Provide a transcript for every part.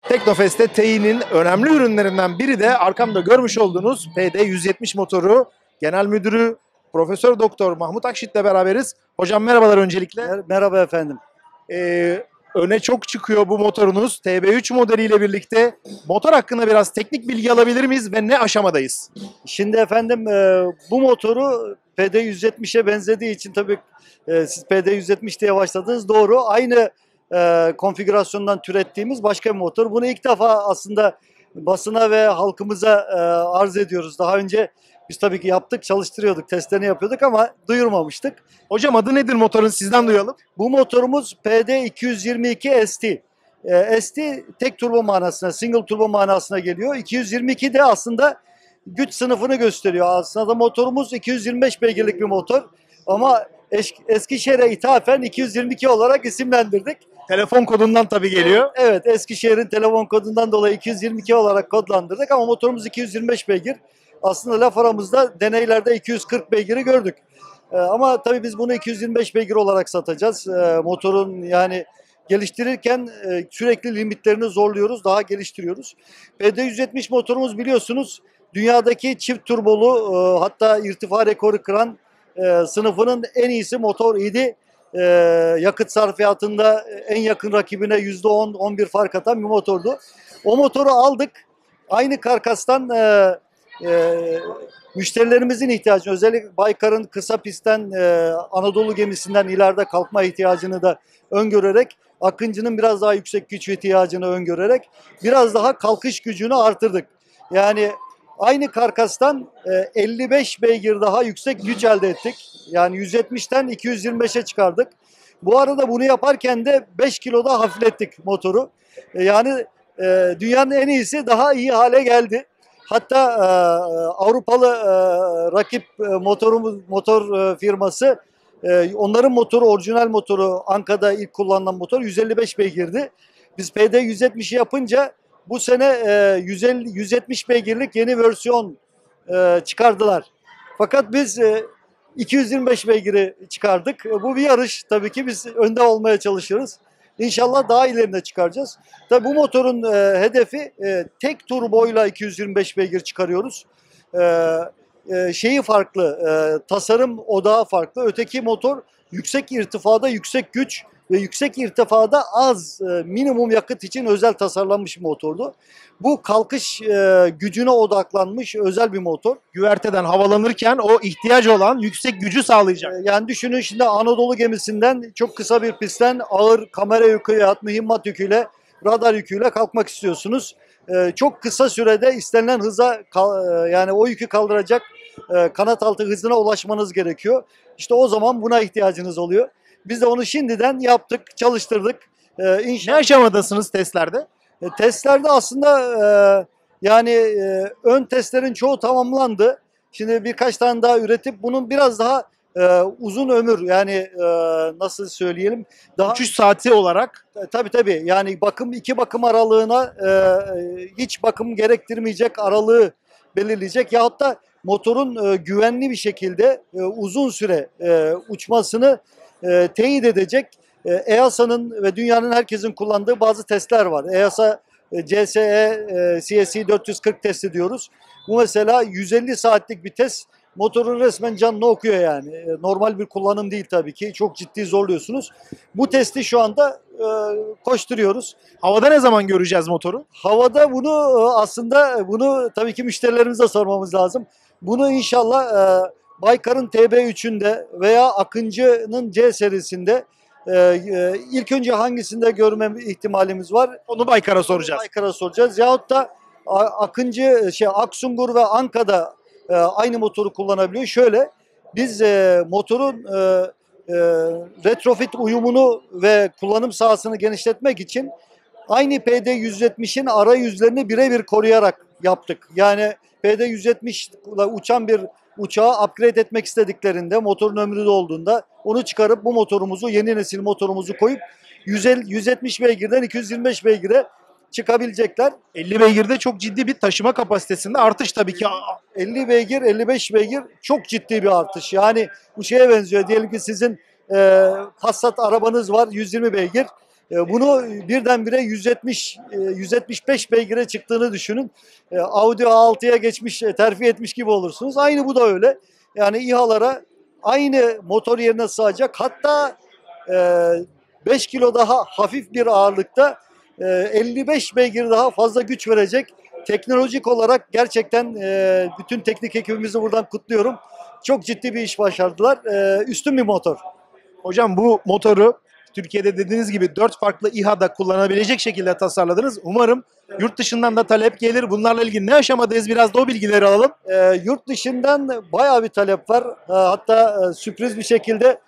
Teknofest'te TEİ'nin önemli ürünlerinden biri de arkamda görmüş olduğunuz PD170 motoru. Genel Müdürü Profesör Doktor Mahmut Akşit'le beraberiz. Hocam merhabalar öncelikle. Merhaba efendim. Öne çok çıkıyor bu motorunuz. TB3 modeliyle birlikte motor hakkında biraz teknik bilgi alabilir miyiz ve ne aşamadayız? Şimdi efendim bu motoru PD170'e benzediği için tabii siz PD170 diye başladınız. Doğru. Aynı konfigürasyondan türettiğimiz başka bir motor. Bunu ilk defa aslında basına ve halkımıza arz ediyoruz. Daha önce biz tabii ki yaptık, çalıştırıyorduk, testlerini yapıyorduk ama duyurmamıştık. Hocam adı nedir motorun, sizden duyalım. Bu motorumuz PD222 ST. ST tek turbo manasına, single turbo manasına geliyor. 222 de aslında güç sınıfını gösteriyor. Aslında motorumuz 225 beygirlik bir motor ama Eskişehir'e ithafen 222 olarak isimlendirdik. Telefon kodundan tabii geliyor. Evet, Eskişehir'in telefon kodundan dolayı 222 olarak kodlandırdık ama motorumuz 225 beygir. Aslında laf aramızda deneylerde 240 beygiri gördük. Ama tabii biz bunu 225 beygir olarak satacağız. Motorun yani geliştirirken sürekli limitlerini zorluyoruz, daha geliştiriyoruz. PD170 motorumuz biliyorsunuz dünyadaki çift turbolu hatta irtifa rekoru kıran sınıfının en iyisi motor idi. Yakıt sarfiyatında en yakın rakibine %10-11 fark atan bir motordu. O motoru aldık. Aynı karkastan müşterilerimizin ihtiyacını, özellikle Baykar'ın kısa pistten Anadolu gemisinden ileride kalkma ihtiyacını da öngörerek, Akıncı'nın biraz daha yüksek güç ihtiyacını öngörerek biraz daha kalkış gücünü artırdık. Yani aynı karkastan 55 beygir daha yüksek güç elde ettik. Yani 170'ten 225'e çıkardık. Bu arada bunu yaparken de 5 kilo da hafiflettik motoru. Yani dünyanın en iyisi daha iyi hale geldi. Hatta Avrupalı rakip motor firması onların motoru, orijinal motoru, Anka'da ilk kullanılan motor 155 beygirdi. Biz PD170'i yapınca bu sene 170 beygirlik yeni versiyon çıkardılar. Fakat biz 225 beygiri çıkardık. Bu bir yarış, tabii ki biz önde olmaya çalışıyoruz. İnşallah daha ilerinde çıkaracağız. Tabii bu motorun hedefi tek turboyla 225 beygir çıkarıyoruz. Şeyi farklı, tasarım odağı farklı. Öteki motor yüksek irtifada yüksek güç ve yüksek irtifada az minimum yakıt için özel tasarlanmış bir motordu. Bu kalkış gücüne odaklanmış özel bir motor. Güverteden havalanırken o ihtiyacı olan yüksek gücü sağlayacak. Yani düşünün şimdi Anadolu gemisinden çok kısa bir pistten ağır kamera yükü ya mühimmat yüküyle, radar yüküyle kalkmak istiyorsunuz. Çok kısa sürede istenilen hıza yani o yükü kaldıracak kanat altı hızına ulaşmanız gerekiyor. İşte o zaman buna ihtiyacınız oluyor. Biz de onu şimdiden yaptık, çalıştırdık. Ne aşamadasınız testlerde? Testlerde aslında yani ön testlerin çoğu tamamlandı. Şimdi birkaç tane daha üretip bunun biraz daha uzun ömür yani nasıl söyleyelim daha Uçuş saati olarak tabii yani iki bakım aralığına hiç bakım gerektirmeyecek aralığı belirleyecek yahut da motorun güvenli bir şekilde uzun süre uçmasını teyit edecek EASA'nın ve dünyanın herkesin kullandığı bazı testler var. EASA CSE CSE 440 testi diyoruz. Bu mesela 150 saatlik bir test. Motorun resmen canını okuyor yani. Normal bir kullanım değil tabii ki. Çok ciddi zorluyorsunuz. Bu testi şu anda koşturuyoruz. Havada ne zaman göreceğiz motoru? Havada bunu aslında tabii ki müşterilerimize sormamız lazım. Bunu inşallah Baykar'ın TB3'ünde veya Akıncı'nın C serisinde ilk önce hangisinde görme ihtimalimiz var? Onu Baykar'a soracağız. Baykar'a soracağız. Yahut da Aksungur ve Anka'da aynı motoru kullanabiliyor. Şöyle biz motorun retrofit uyumunu ve kullanım sahasını genişletmek için aynı PD170'in arayüzlerini birebir koruyarak yaptık. Yani PD170 ile uçan bir uçağı upgrade etmek istediklerinde motorun ömrü dolduğunda onu çıkarıp bu motorumuzu yeni nesil motorumuzu koyup 170 beygirden 225 beygire çıkabilecekler. 50 beygirde çok ciddi bir taşıma kapasitesinde artış tabii ki. 50 beygir, 55 beygir çok ciddi bir artış. Yani bu şeye benziyor. Diyelim ki sizin Passat arabanız var 120 beygir. Bunu birdenbire 175 beygire çıktığını düşünün. Audi A6'ya geçmiş, terfi etmiş gibi olursunuz. Aynı bu da öyle. Yani İHA'lara aynı motor yerine sığacak. Hatta 5 kilo daha hafif bir ağırlıkta 55 beygir daha fazla güç verecek. Teknolojik olarak gerçekten bütün teknik ekibimizi buradan kutluyorum. Çok ciddi bir iş başardılar. Üstün bir motor. Hocam bu motoru Türkiye'de dediğiniz gibi 4 farklı İHA'da kullanabilecek şekilde tasarladınız. Umarım yurt dışından da talep gelir. Bunlarla ilgili ne aşamadayız, biraz da o bilgileri alalım. Yurt dışından bayağı bir talep var. Hatta sürpriz bir şekilde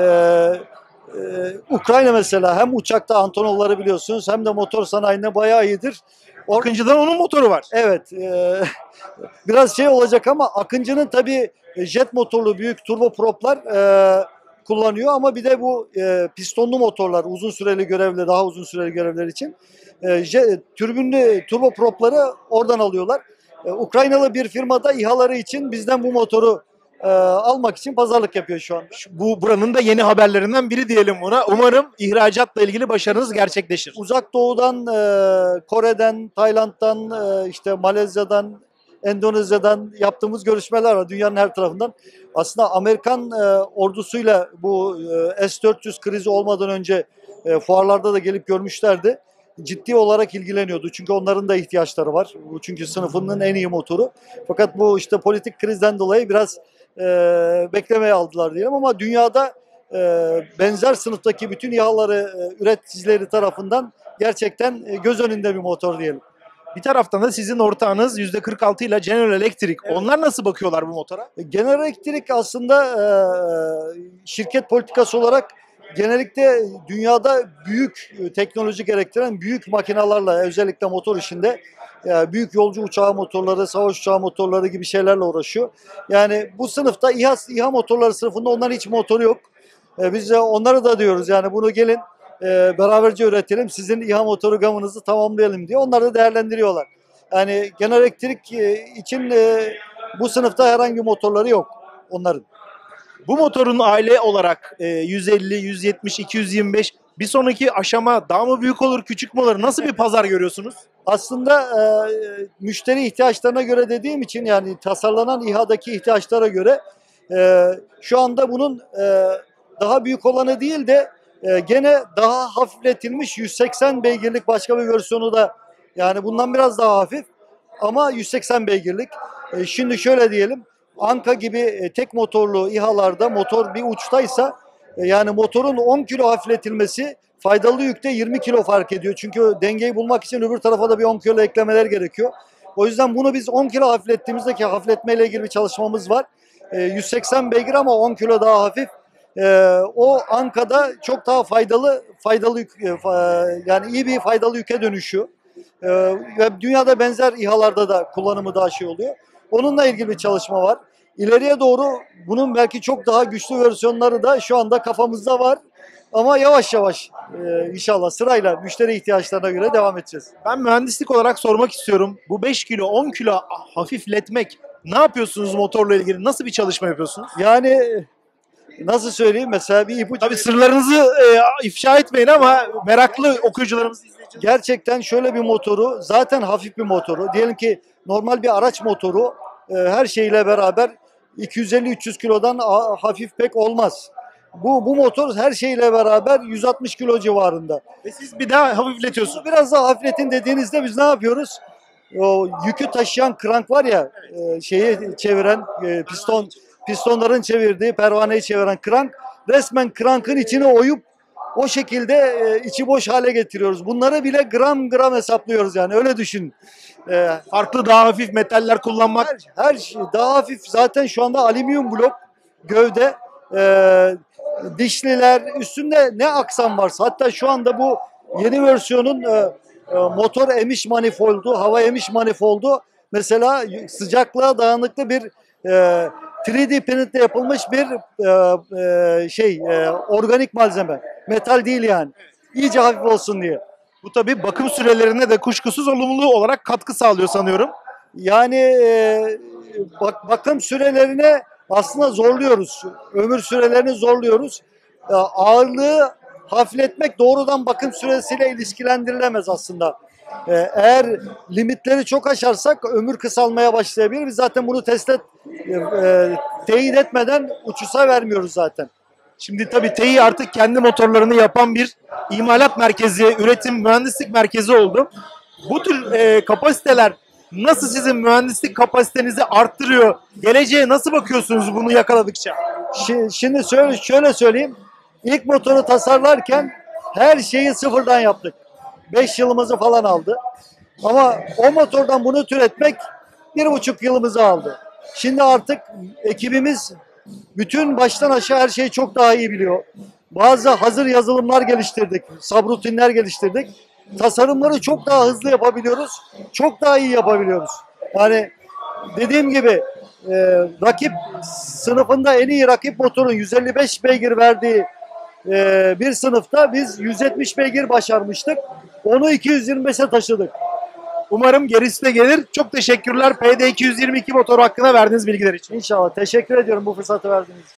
Ukrayna mesela hem uçakta Antonovları biliyorsunuz hem de motor sanayinde bayağı iyidir. Akıncı'dan onun motoru var. Evet, biraz şey olacak ama Akıncı'nın tabii jet motorlu büyük turboproplar kullanıyor ama bir de bu pistonlu motorlar uzun süreli görevler, daha uzun süreli görevler için türbinli turbopropları oradan alıyorlar. Ukraynalı bir firmada İHA'ları için bizden bu motoru almak için pazarlık yapıyor şu an. Bu buranın da yeni haberlerinden biri diyelim buna. Umarım ihracatla ilgili başarınız gerçekleşir. Uzak Doğu'dan, Kore'den, Tayland'dan, işte Malezya'dan, Endonezya'dan yaptığımız görüşmeler var dünyanın her tarafından. Aslında Amerikan ordusuyla bu S-400 krizi olmadan önce fuarlarda da gelip görmüşlerdi. Ciddi olarak ilgileniyordu. Çünkü onların da ihtiyaçları var. Bu çünkü sınıfının en iyi motoru. Fakat bu işte politik krizden dolayı biraz beklemeye aldılar diyelim ama dünyada benzer sınıftaki bütün İHA'ları üreticileri tarafından gerçekten göz önünde bir motor diyelim. Bir taraftan da sizin ortağınız %46 ile General Electric. Evet. Onlar nasıl bakıyorlar bu motora? General Electric aslında şirket politikası olarak genellikle dünyada büyük teknoloji gerektiren büyük makinalarla özellikle motor işinde büyük yolcu uçağı motorları, savaş uçağı motorları gibi şeylerle uğraşıyor. Yani bu sınıfta İHA motorları sınıfında onların hiç motoru yok. Biz de onlara da diyoruz yani bunu gelin beraberce üretelim, sizin İHA motoru gamınızı tamamlayalım diye. Onlar da değerlendiriyorlar. Yani General Electric için bu sınıfta herhangi bir motorları yok onların. Bu motorun aile olarak 150, 170, 225 bir sonraki aşama daha mı büyük olur, küçük mü olur? Nasıl bir pazar görüyorsunuz? Aslında müşteri ihtiyaçlarına göre dediğim için yani tasarlanan İHA'daki ihtiyaçlara göre şu anda bunun daha büyük olanı değil de gene daha hafifletilmiş 180 beygirlik başka bir versiyonu da yani bundan biraz daha hafif ama 180 beygirlik. Şimdi şöyle diyelim Anka gibi tek motorlu İHA'larda motor bir uçtaysa yani motorun 10 kilo hafifletilmesi faydalı yükte 20 kilo fark ediyor. Çünkü dengeyi bulmak için öbür tarafa da bir 10 kilo eklemeler gerekiyor. O yüzden bunu biz 10 kilo hafiflettiğimizde ki hafifletmeyle ilgili bir çalışmamız var. 180 beygir ama 10 kilo daha hafif. O Anka'da çok daha faydalı yük, yani iyi bir faydalı yüke dönüşüyor. Ve dünyada benzer İHA'larda da kullanımı daha şey oluyor. Onunla ilgili bir çalışma var. İleriye doğru bunun belki çok daha güçlü versiyonları da şu anda kafamızda var. Ama yavaş yavaş inşallah sırayla müşteri ihtiyaçlarına göre devam edeceğiz. Ben mühendislik olarak sormak istiyorum. Bu 5 kilo, 10 kilo hafifletmek ne yapıyorsunuz motorla ilgili? Nasıl bir çalışma yapıyorsunuz? Yani nasıl söyleyeyim mesela bir ipucu. Tabii sırlarınızı ifşa etmeyin ama meraklı okuyucularımız izleyeceğiz. Gerçekten şöyle bir motoru zaten hafif bir motoru. Diyelim ki normal bir araç motoru her şeyle beraber 250-300 kilodan hafif pek olmaz. Bu motor her şeyle beraber 160 kilo civarında. Ve siz bir daha hafifletiyorsunuz. Biraz daha hafifletin dediğinizde biz ne yapıyoruz? O yükü taşıyan krank var ya şeyi çeviren pistonların çevirdiği pervaneyi çeviren krank resmen krankın içine oyup o şekilde içi boş hale getiriyoruz. Bunları bile gram gram hesaplıyoruz yani öyle düşün. Farklı daha hafif metaller kullanmak. Her şey daha hafif zaten şu anda alüminyum blok gövde dişliler üstünde ne aksam varsa hatta şu anda bu yeni versiyonun motor emiş manifoldu, hava emiş manifoldu mesela sıcaklığa dayanıklı bir 3D printle yapılmış bir organik malzeme. Metal değil yani. İyice hafif olsun diye. Bu tabii bakım sürelerine de kuşkusuz olumlu olarak katkı sağlıyor sanıyorum. Yani bakım sürelerine aslında zorluyoruz. Ömür sürelerini zorluyoruz. Ağırlığı hafifletmek doğrudan bakım süresiyle ilişkilendirilemez aslında. Eğer limitleri çok aşarsak ömür kısalmaya başlayabilir. Biz zaten bunu teyit etmeden uçuşa vermiyoruz zaten. Şimdi tabii TEİ artık kendi motorlarını yapan bir imalat merkezi, üretim, mühendislik merkezi oldu. Bu tür kapasiteler nasıl sizin mühendislik kapasitenizi arttırıyor? Geleceğe nasıl bakıyorsunuz bunu yakaladıkça? Şimdi şöyle söyleyeyim. İlk motoru tasarlarken her şeyi sıfırdan yaptık. 5 yılımızı falan aldı. Ama o motordan bunu türetmek 1,5 yılımızı aldı. Şimdi artık ekibimiz bütün baştan aşağı her şeyi çok daha iyi biliyor. Bazı hazır yazılımlar geliştirdik, subrutinler geliştirdik. Tasarımları çok daha hızlı yapabiliyoruz, çok daha iyi yapabiliyoruz. Yani dediğim gibi rakip sınıfında en iyi rakip motorun 155 beygir verdiği bir sınıfta biz 170 beygir başarmıştık. Onu 225'e taşıdık. Umarım gerisi de gelir. Çok teşekkürler PD 222 motoru hakkında verdiğiniz bilgiler için. İnşallah. Teşekkür ediyorum bu fırsatı verdiğiniz için.